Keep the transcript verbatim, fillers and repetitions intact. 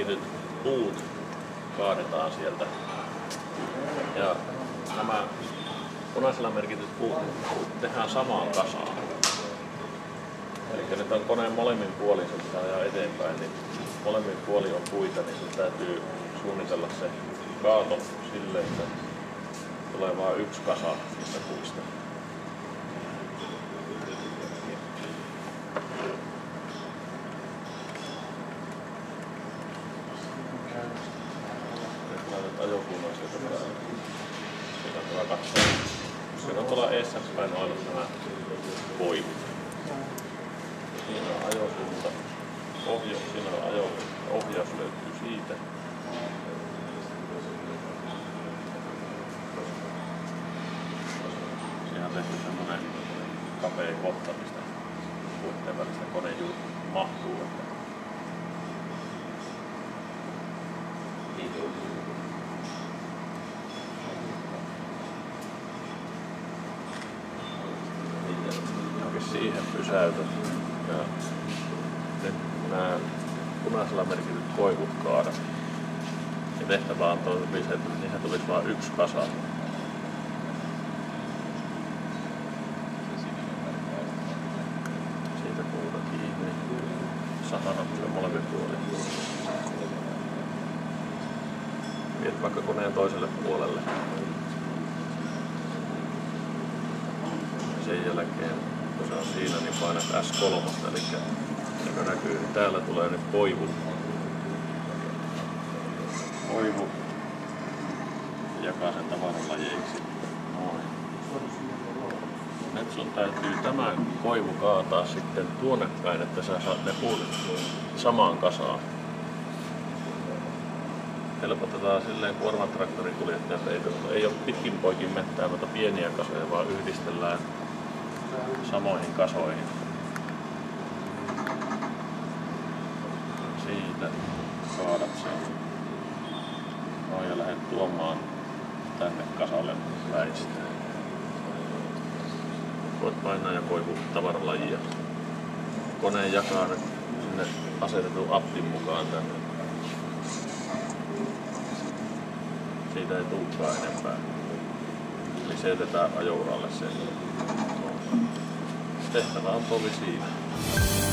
merkityt puut kaadetaan sieltä. Ja nämä punaisella merkityt puut tehdään samaan kasaan. Eli nyt on koneen molemmin puolin, se pitää ajaa eteenpäin, niin molemmin puolin on puita, niin sun täytyy suunnitella se kaato silleen, että tulee vain yksi kasa niistä puista. Nyt laitat ajokunnan sieltä päälle. Siinä on hyvä katsoa. Siinä on tuolla eessä päin olla nämä voimat. Siinä on ajosuunta. Ohjaus, siinä on ajo, ohjaus löytyy siitä. Siinä on tehty semmonen kapea kohta, mistä puitteen välistä kone mahtuu. Siihen pysäytät. Ja nyt nämä punaisella merkityt koivut kaadat. Ja tehtävä on tosi, että niihin tulisi vain yksi kasa. Siitä puuta kiinni. Sahana tulee molemmin puolin. Viet vaikka koneen toiselle puolelle. Ja sen jälkeen kun se on siinä, niin painat S kolme, eli joka näkyy, täällä tulee nyt koivu. Koivu jakaa sen tavaralajeiksi. Noin. Nyt sun täytyy tämä koivu kaataa sitten tuonne päin, että sä saat ne puut samaan kasaan. Helpotetaan silleen kuormatraktorin kuljettajat, ei, ei ole pitkin poikin mettää, mutta pieniä kasoja, vaan yhdistellään samoihin kasoihin. Siitä kaadat sen. Noin ja lähdet tuomaan tänne kasalle väistä. Voit painaa ja koivu tavaralajia. Kone jakaa nyt sinne asetetun appin mukaan tänne. Siitä ei tulekaan enempää. Eli se jätetään ajouralle sen. Tehtävä on tovi siinä.